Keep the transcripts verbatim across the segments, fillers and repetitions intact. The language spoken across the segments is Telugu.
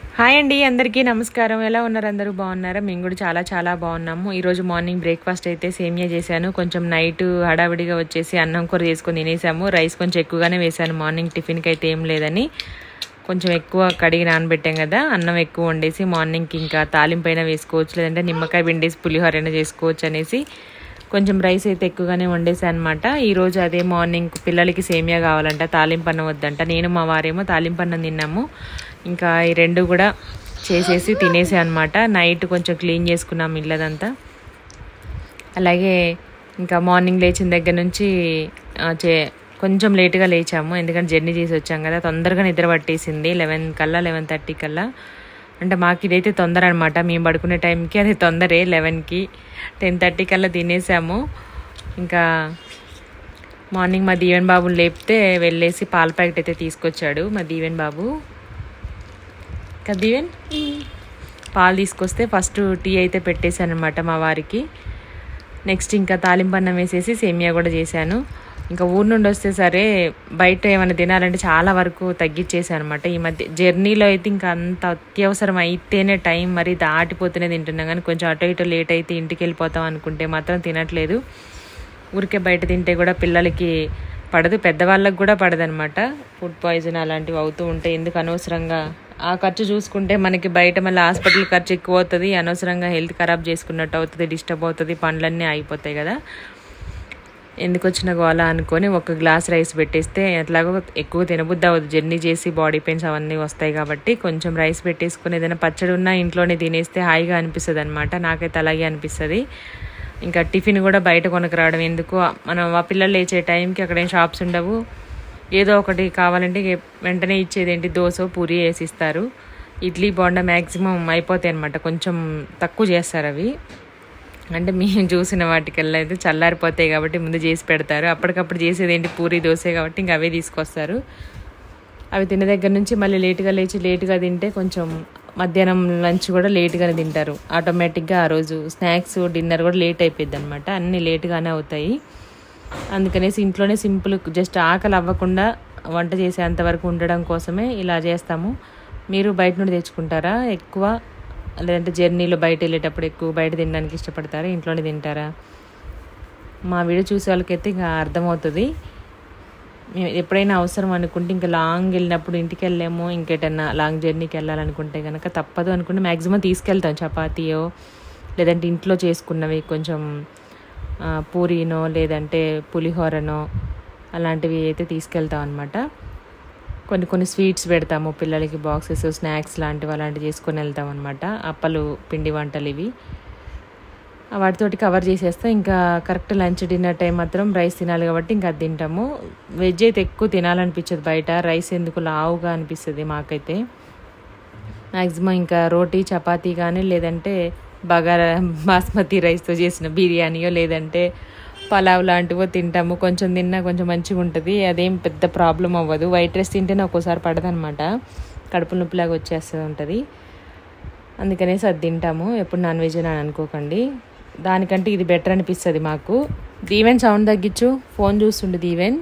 హాయ్ అండి, అందరికీ నమస్కారం. ఎలా ఉన్నారు? అందరూ బాగున్నారా? మేము కూడా చాలా చాలా బాగున్నాము. ఈరోజు మార్నింగ్ బ్రేక్ఫాస్ట్ అయితే సేమియా చేశాను. కొంచెం నైట్ హడావిడిగా వచ్చేసి అన్నం కూర చేసుకొని తినేసాము. రైస్ కొంచెం ఎక్కువగానే వేసాను. మార్నింగ్ టిఫిన్కి అయితే ఏం లేదని కొంచెం ఎక్కువ కడిగి నానబెట్టాం కదా, అన్నం ఎక్కువ వండేసి మార్నింగ్కి ఇంకా తాలింపైన వేసుకోవచ్చు, లేదంటే నిమ్మకాయ పిండేసి పులిహోర అయినా చేసుకోవచ్చు అనేసి కొంచెం రైస్ అయితే ఎక్కువగానే వండేసాను అనమాట. ఈరోజు అదే మార్నింగ్ పిల్లలకి సేమియా కావాలంట, తాలింపన్నం వద్దంట. నేను మా వారేమో తాలింపన్నం తిన్నాము. ఇంకా ఈ రెండు కూడా చేసేసి తినేసే అనమాట. నైట్ కొంచెం క్లీన్ చేసుకున్నాము ఇల్లదంతా. అలాగే ఇంకా మార్నింగ్ లేచిన దగ్గర నుంచి చే కొంచెం లేట్గా లేచాము, ఎందుకంటే జర్నీ చేసి వచ్చాం కదా. తొందరగా నిద్ర పట్టేసింది, లెవెన్ కల్లా లెవెన్ థర్టీ కల్లా. అంటే మాకు ఇదైతే తొందర అనమాట, మేము పడుకునే టైంకి అది తొందరే. లెవెన్కి టెన్ థర్టీ కల్లా తినేసాము. ఇంకా మార్నింగ్ మా దీవెన్ బాబుని లేపితే వెళ్ళేసి పాల ప్యాకెట్ అయితే తీసుకొచ్చాడు మా దీవెన్ బాబు. కదా దీవెన్, పాలు తీసుకొస్తే ఫస్ట్ టీ అయితే పెట్టేశాను అనమాట మా వారికి. నెక్స్ట్ ఇంకా తాలింపన్నం వేసేసి సేమియా కూడా చేశాను. ఇంకా ఊరు నుండి వస్తే సరే బయట ఏమైనా తినాలంటే చాలా వరకు తగ్గించేసాను అనమాట. ఈ మధ్య జర్నీలో అయితే ఇంకా అంత అత్యవసరం అయితేనే టైం మరి దాటిపోతేనే తింటున్నాం, కానీ కొంచెం అటు ఇటు లేట్ అయితే ఇంటికి వెళ్ళిపోతాం అనుకుంటే మాత్రం తినట్లేదు. ఊరికే బయట తింటే కూడా పిల్లలకి పడదు, పెద్దవాళ్ళకి కూడా పడదనమాట. ఫుడ్ పాయిజన్ అలాంటివి అవుతూ ఉంటాయి. ఎందుకు అనవసరంగా ఆ ఖర్చు చూసుకుంటే మనకి బయట మళ్ళీ హాస్పిటల్ ఖర్చు ఎక్కువ అవుతుంది, అనవసరంగా హెల్త్ ఖరాబ్ చేసుకున్నట్టు అవుతుంది, డిస్టర్బ్ అవుతుంది, పనులన్నీ అయిపోతాయి కదా. ఎందుకు వచ్చిన గోలా అనుకొని ఒక గ్లాస్ రైస్ పెట్టేస్తే ఎట్లాగో ఎక్కువ తినబుద్ధి అవ్వదు, జర్నీ చేసి బాడీ పెయిన్స్ అవన్నీ వస్తాయి కాబట్టి కొంచెం రైస్ పెట్టేసుకుని ఏదైనా పచ్చడి ఉన్నా ఇంట్లోనే తినేస్తే హాయిగా అనిపిస్తుంది అనమాట. నాకైతే అలాగే అనిపిస్తుంది. ఇంకా టిఫిన్ కూడా బయట కొనకు రావడం ఎందుకు, మనం ఆ పిల్లలు లేచే టైంకి అక్కడ ఏం షాప్స్ ఉండవు, ఏదో ఒకటి కావాలంటే వెంటనే ఇచ్చేది ఏంటి దోశ పూరి వేసిస్తారు. ఇడ్లీ బోండా మ్యాక్సిమం అయిపోతాయి అనమాట, కొంచెం తక్కువ చేస్తారు అవి. అంటే మేము చూసిన వాటికల్లా అయితే చల్లారిపోతాయి కాబట్టి ముందు చేసి పెడతారు. అప్పటికప్పుడు చేసేది ఏంటి పూరి దోశ కాబట్టి ఇంకా అవే తీసుకొస్తారు. అవి తినే దగ్గర నుంచి మళ్ళీ లేటుగా లేచి లేటుగా తింటే కొంచెం మధ్యాహ్నం లంచ్ కూడా లేటుగానే తింటారు ఆటోమేటిక్గా. ఆ రోజు స్నాక్స్ డిన్నర్ కూడా లేట్ అయిపోయింది అనమాట, అన్నీ లేటుగానే అవుతాయి. అందుకనేసి ఇంట్లోనే సింపుల్ జస్ట్ ఆకలి అవ్వకుండా వంట చేసేంతవరకు ఉండడం కోసమే ఇలా చేస్తాము. మీరు బయట నుండి తెచ్చుకుంటారా ఎక్కువ, లేదంటే జర్నీలో బయట వెళ్ళేటప్పుడు ఎక్కువ బయట తినడానికి ఇష్టపడతారా, ఇంట్లోనే తింటారా? మా వీడియో చూసే వాళ్ళకైతే ఇంకా అర్థమవుతుంది. మేము ఎప్పుడైనా అవసరం అనుకుంటే ఇంకా లాంగ్ వెళ్ళినప్పుడు ఇంటికి వెళ్ళాము, ఇంకేటన్నా లాంగ్ జర్నీకి వెళ్ళాలనుకుంటే కనుక తప్పదు అనుకుంటే మ్యాక్సిమం తీసుకెళ్తాం చపాతీయో లేదంటే ఇంట్లో చేసుకున్నవి కొంచెం పూరీనో లేదంటే పులిహోరనో అలాంటివి అయితే తీసుకెళ్తాం అనమాట. కొన్ని కొన్ని స్వీట్స్ పెడతాము పిల్లలకి, బాక్సెస్ స్నాక్స్ లాంటివి అలాంటివి చేసుకొని వెళ్తాం అనమాట. అప్పలు పిండి వంటలు ఇవి వాటితోటి కవర్ చేసేస్తాం. ఇంకా కరెక్ట్ లంచ్ డిన్నర్ టైం మాత్రం రైస్ తినాలి కాబట్టి ఇంకా అది తింటాము. వెజ్ అయితే ఎక్కువ తినాలనిపించదు బయట, రైస్ ఎందుకు లావుగా అనిపిస్తుంది మాకైతే. మ్యాక్సిమం ఇంకా రోటీ చపాతీ కానీ లేదంటే బగారా బాస్మతి రైస్తో చేసిన బిర్యానీయో లేదంటే పలావ్ లాంటివో తింటాము. కొంచెం తిన్నా కొంచెం మంచిగా ఉంటుంది, అదేం పెద్ద ప్రాబ్లం అవ్వదు. వైట్ రైస్ తింటేనే ఒక్కోసారి పడదనమాట, కడుపు నొప్పిలాగా వచ్చేస్తూ ఉంటుంది. అందుకనేసి అది తింటాము. ఎప్పుడు నాన్ వెజ్ అని అనుకోకండి, దానికంటే ఇది బెటర్ అనిపిస్తుంది మాకు. దీవెన్ సౌండ్ తగ్గించు, ఫోన్ చూస్తుండే దీవెన్.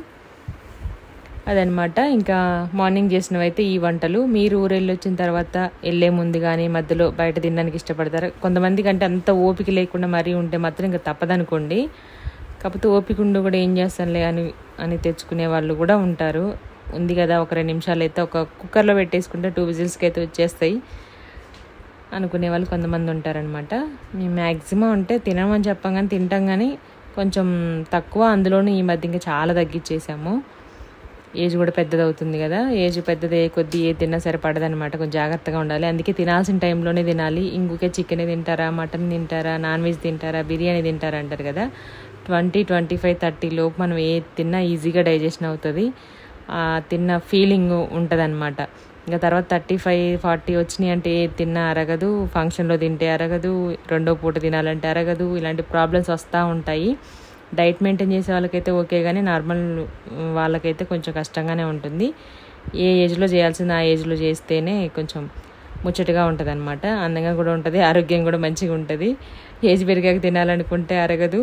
అదనమాట ఇంకా మార్నింగ్ చేసినవి అయితే ఈ వంటలు. మీరు ఊరు వెళ్ళి వచ్చిన తర్వాత వెళ్ళే ముందు కానీ మధ్యలో బయట తినడానికి ఇష్టపడతారు. కొంతమందికి అంటే అంత ఓపిక లేకుండా మరీ ఉంటే మాత్రం ఇంకా తప్పదనుకోండి. కాకపోతే ఓపిక ఉండి కూడా ఏం చేస్తానులే అని అని తెచ్చుకునే వాళ్ళు కూడా ఉంటారు. ఉంది కదా ఒక రెండు నిమిషాలు అయితే ఒక కుక్కర్లో పెట్టేసుకుంటే టూ విజిల్స్కి అయితే వచ్చేస్తాయి అనుకునే వాళ్ళు కొంతమంది ఉంటారనమాట. మేము మ్యాక్సిమం అంటే తినమని చెప్పాం కానీ తింటాం, కానీ కొంచెం తక్కువ. అందులోనూ ఈ మధ్య ఇంకా చాలా తగ్గించేసాము, ఏజ్ కూడా పెద్దది అవుతుంది కదా. ఏజ్ పెద్దదే కొద్దీ ఏ తిన్నా సరే పడదనమాట, కొంచెం జాగ్రత్తగా ఉండాలి. అందుకే తినాల్సిన టైంలోనే తినాలి. ఇంకొకే చికెన్ తింటారా, మటన్ తింటారా, నాన్ వెజ్ తింటారా, బిర్యానీ తింటారా అంటారు కదా. ట్వంటీ ట్వంటీ ఫైవ్ థర్టీ లోపు మనం ఏ తిన్నా ఈజీగా డైజెషన్ అవుతుంది, తిన్న ఫీలింగ్ ఉంటుంది అనమాట. ఇంకా తర్వాత థర్టీ ఫైవ్ ఫార్టీ వచ్చినాయి అంటే ఏ తిన్నా అరగదు, ఫంక్షన్లో తింటే అరగదు, రెండో పూట తినాలంటే అరగదు, ఇలాంటి ప్రాబ్లమ్స్ వస్తూ ఉంటాయి. డైట్ మెయింటైన్ చేసే వాళ్ళకైతే ఓకే, కానీ నార్మల్ వాళ్ళకైతే కొంచెం కష్టంగానే ఉంటుంది. ఏ ఏజ్లో చేయాల్సింది ఆ ఏజ్లో చేస్తేనే కొంచెం ముచ్చటగా ఉంటుంది అనమాట, అందంగా కూడా ఉంటుంది, ఆరోగ్యం కూడా మంచిగా ఉంటుంది. ఏజ్ పెరిగాక తినాలనుకుంటే అరగదు.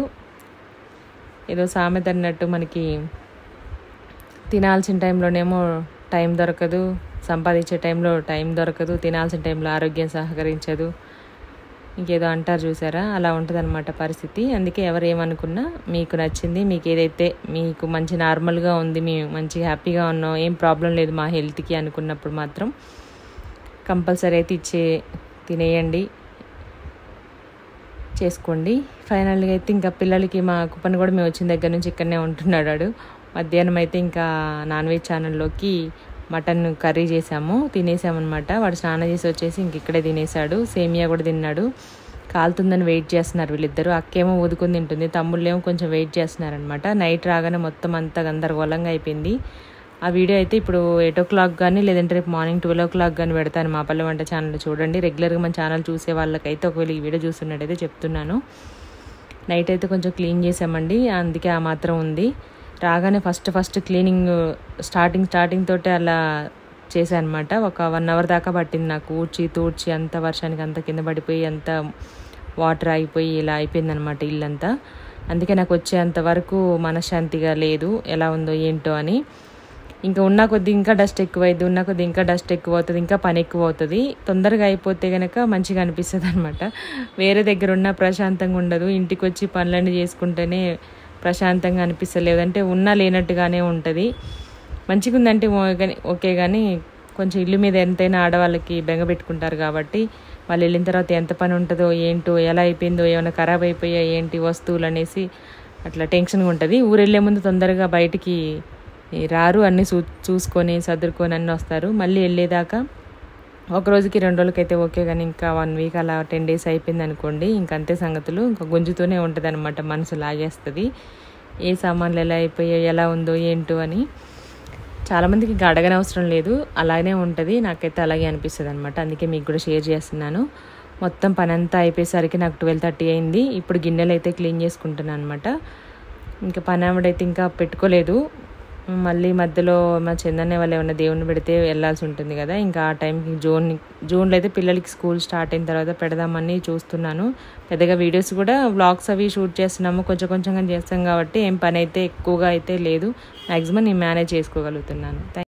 ఏదో సామెత అన్నట్టు మనకి తినాల్సిన టైంలోనేమో టైం దొరకదు, సంపాదించే టైంలో టైం దొరకదు, తినాల్సిన టైంలో ఆరోగ్యం సహకరించదు, ఇంకేదో అంటారు చూసారా, అలా ఉంటుందన్నమాట పరిస్థితి. అందుకే ఎవరు ఏమనుకున్నా మీకు నచ్చింది, మీకు ఏదైతే మీకు మంచి నార్మల్గా ఉంది, మేము మంచిగా హ్యాపీగా ఉన్నాం, ఏం ప్రాబ్లం లేదు మా హెల్త్కి అనుకున్నప్పుడు మాత్రం కంపల్సరీ అయితే ఇచ్చే తినేయండి, చేసుకోండి. ఫైనల్గా అయితే ఇంకా పిల్లలకి మా కుప్పని కూడా మేము వచ్చిన దగ్గర నుంచి ఇక్కడనే ఉంటున్నాడు. మధ్యాహ్నం అయితే ఇంకా నాన్ వెజ్ ఛానల్లోకి మటన్ కర్రీ చేసాము, తినేసామన్నమాట. వాడు స్నానం చేసి వచ్చేసి ఇంక ఇక్కడే తినేసాడు, సేమియా కూడా తిన్నాడు. కాలుతుందని వెయిట్ చేస్తున్నారు వీళ్ళిద్దరు. అక్కేమో ఊదుకుని తింటుంది, తమ్ముళ్ళేమో కొంచెం వెయిట్ చేస్తున్నారనమాట. నైట్ రాగానే మొత్తం అంతా గందరగోళంగా అయిపోయింది. ఆ వీడియో అయితే ఇప్పుడు ఎయిట్ ఓ క్లాక్ కానీ లేదంటే రేపు మార్నింగ్ ట్వెల్వ్ ఓ క్లాక్ కానీ పెడతాను మా పల్లె వంట ఛానల్. చూడండి, రెగ్యులర్గా మన ఛానల్ చూసే వాళ్ళకైతే ఒకవేళ ఈ వీడియో చూస్తున్నట్టయితే చెప్తున్నాను. నైట్ అయితే కొంచెం క్లీన్ చేసామండి, అందుకే ఆ మాత్రం ఉంది. రాగానే first first cleaning starting starting తోటే అలా చేశాను అనమాట. ఒక వన్ అవర్ దాకా పట్టింది నాకు ఊడ్చి తూడ్చి, అంత వర్షానికి అంత కింద పడిపోయి అంత వాటర్ ఆగిపోయి ఇలా అయిపోయిందనమాట ఇల్లంతా. అందుకే నాకు వచ్చేంత వరకు మనశ్శాంతిగా లేదు, ఎలా ఉందో ఏంటో అని. ఇంకా ఉన్న కొద్ది ఇంకా డస్ట్ ఎక్కువైంది, ఉన్న కొద్ది ఇంకా డస్ట్ ఎక్కువ అవుతుంది, ఇంకా పని ఎక్కువ అవుతుంది. తొందరగా అయిపోతే కనుక మంచిగా అనిపిస్తుంది అనమాట. వేరే దగ్గర ఉన్న ప్రశాంతంగా ఉండదు, ఇంటికి వచ్చి పనులన్నీ చేసుకుంటేనే ప్రశాంతంగా అనిపిస్తుంది. లేదంటే ఉన్నా లేనట్టుగానే ఉంటుంది. మంచిగా ఉందంటే ఓకే, కానీ కొంచెం ఇల్లు మీద ఎంతైనా ఆడవాళ్ళకి బెంగ పెట్టుకుంటారు కాబట్టి వాళ్ళు వెళ్ళిన తర్వాత ఎంత పని ఉంటుందో ఏంటో, ఎలా అయిపోయిందో, ఏమైనా ఖరాబ్ అయిపోయా ఏంటి వస్తువులు అనేసి అట్లా టెన్షన్గా ఉంటుంది. ఊరు వెళ్ళే ముందు తొందరగా బయటికి రారు, అన్నీ చూ చూసుకొని సర్దుకొని అన్నీ వస్తారు. మళ్ళీ వెళ్ళేదాకా ఒక రోజుకి రెండు రోజులకి అయితే ఓకే, కానీ ఇంకా వన్ వీక్ అలా టెన్ డేస్ అయిపోయింది అనుకోండి, ఇంకంతే సంగతులు. ఇంకా గుంజుతూనే ఉంటుంది అనమాట, మనసు లాగేస్తుంది. ఏ సామాన్లు ఎలా అయిపోయాయి, ఎలా ఉందో ఏంటో అని. చాలామందికి ఇంకా అడగనవసరం లేదు, అలాగే ఉంటుంది. నాకైతే అలాగే అనిపిస్తుంది అనమాట. అందుకే మీకు కూడా షేర్ చేస్తున్నాను. మొత్తం పని అంతా అయిపోయేసరికి నాకు ట్వెల్వ్ థర్టీ అయింది. ఇప్పుడు గిన్నెలు అయితే క్లీన్ చేసుకుంటున్నాను అనమాట. ఇంకా పని ఆవిడైతే ఇంకా పెట్టుకోలేదు. మళ్ళీ మధ్యలో మా చందన్న వాళ్ళు ఏమన్నా దేవుణ్ణి పెడితే వెళ్ళాల్సి ఉంటుంది కదా, ఇంకా ఆ టైంకి జూన్ జూన్లో అయితే పిల్లలకి స్కూల్ స్టార్ట్ అయిన తర్వాత పెడదామని చూస్తున్నాను. పెద్దగా వీడియోస్ కూడా వ్లాగ్స్ అవి షూట్ చేస్తున్నాము, కొంచెం కొంచెంగా చేస్తాం కాబట్టి ఏం పని అయితే ఎక్కువగా అయితే లేదు. మ్యాక్సిమం నేను మేనేజ్ చేసుకోగలుగుతున్నాను.